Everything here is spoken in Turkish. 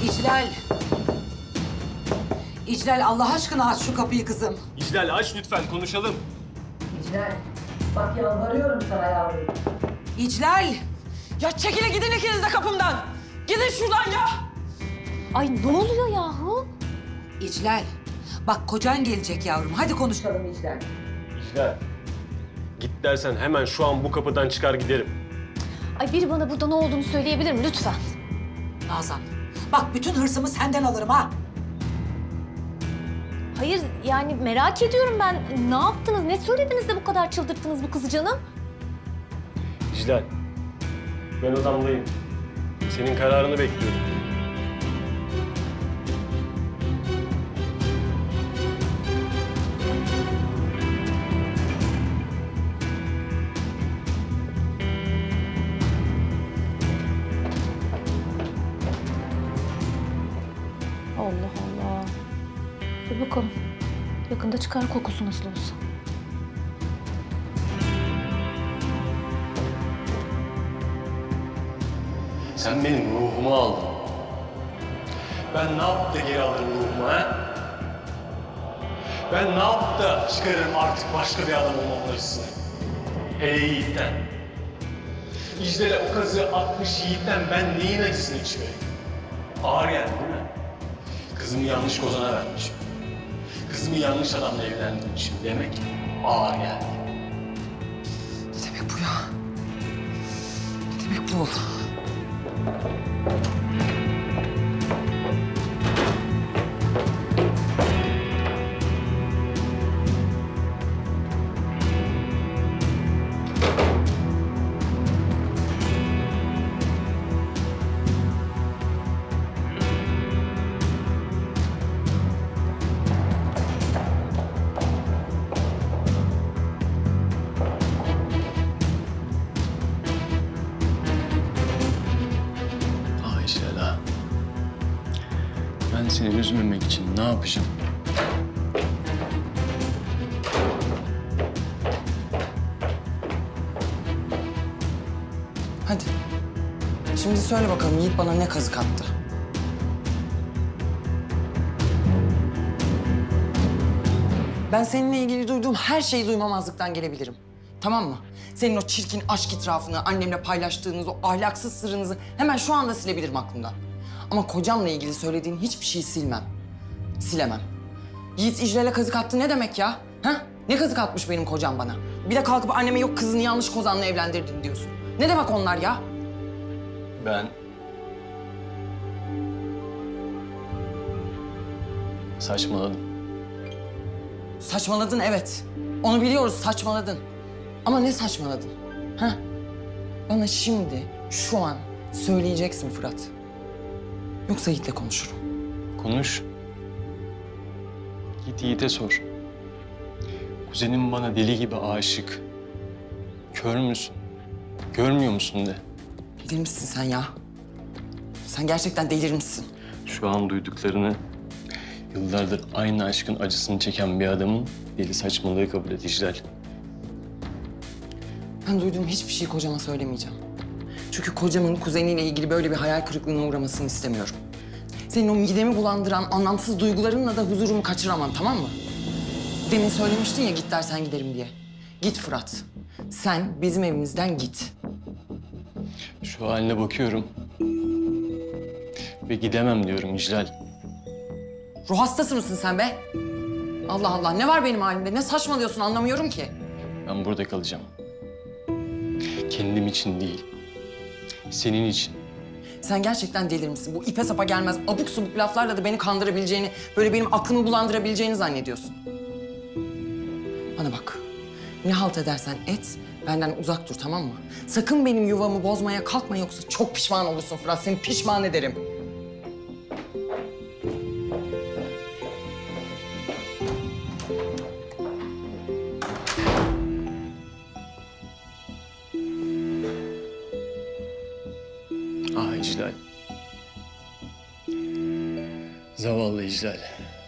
İclal. İclal Allah aşkına aç şu kapıyı kızım. İclal aç lütfen konuşalım. İclal. Bak yalvarıyorum sana yavrum. İclal. Ya çekile gidin ikiniz de kapımdan. Gidin şuradan ya. Ay ne oluyor yahu? İclal. Bak kocan gelecek yavrum. Hadi konuşalım İclal. İclal. Git dersen hemen şu an bu kapıdan çıkar giderim. Ay biri bana burada ne olduğunu söyleyebilir mi lütfen? Nazan. Bak bütün hırsımı senden alırım ha. Hayır yani merak ediyorum ben. Ne yaptınız, ne söylediniz de bu kadar çıldırttınız bu kızı canım? İclal. Ben odamdayım. Senin kararını bekliyorum. Allah Allah. Dur bakalım. Yakında çıkar kokusu nasıl olsa. Sen benim ruhumu aldın. Ben ne yaptı geri alırım ruhumu ha? Ben ne yaptı çıkarırım artık başka bir adam olmam acısını? Hele Yiğit'ten. İclale o kazığı atmış Yiğit'ten ben neyin acısını içmeyeyim? Ağır geldi değil mi? Kızımı yanlış kozana vermişim. Kızımı yanlış adamla evlendirmişim demek ağır geldi. Ne demek bu ya? Ne demek bu? Ayşela, ben seni üzmemek için ne yapacağım? Hadi. Şimdi söyle bakalım Yiğit bana ne kazık attı? Ben seninle ilgili duyduğum her şeyi duymamazlıktan gelebilirim. Tamam mı? Senin o çirkin aşk itirafını, annemle paylaştığınız o ahlaksız sırrınızı hemen şu anda silebilirim aklımdan. Ama kocamla ilgili söylediğin hiçbir şeyi silmem. Silemem. Yiğit İclal'e kazık attı ne demek ya? Ha? Ne kazık atmış benim kocam bana? Bir de kalkıp anneme yok kızını yanlış kozanla evlendirdin diyorsun. Ne demek onlar ya? Ben... saçmaladım. Saçmaladın evet. Onu biliyoruz saçmaladın. Ama ne saçmaladın? Ha? Bana şimdi, şu an söyleyeceksin Fırat. Yoksa Yiğit'le konuşurum. Konuş. Git Yiğit'e sor. Kuzenim bana deli gibi aşık. Kör müsün? Görmüyor musun de. Delir misin sen ya? Sen gerçekten delirmişsin. Şu an duyduklarını yıllardır aynı aşkın acısını çeken bir adamın deli saçmalığı kabul et İclal. Ben duyduğum hiçbir şeyi kocama söylemeyeceğim. Çünkü kocamın kuzeniyle ilgili böyle bir hayal kırıklığına uğramasını istemiyorum. Senin o midemi bulandıran anlamsız duygularınla da huzurumu kaçıramam, tamam mı? Demin söylemiştin ya git dersen giderim diye. Git Fırat. Sen bizim evimizden git. Şu haline bakıyorum ve gidemem diyorum İclal. Ruh hastası mısın sen be? Allah Allah, ne var benim halimde? Ne saçmalıyorsun anlamıyorum ki. Ben burada kalacağım. Kendim için değil, senin için. Sen gerçekten delirmişsin. Bu ipe sapa gelmez abuk subuk laflarla da beni kandırabileceğini, böyle benim aklımı bulandırabileceğini zannediyorsun. Bana bak, ne halt edersen et, benden uzak dur tamam mı? Sakın benim yuvamı bozmaya kalkma yoksa çok pişman olursun Fırat. Seni pişman ederim. Ah İclal. Zavallı İclal.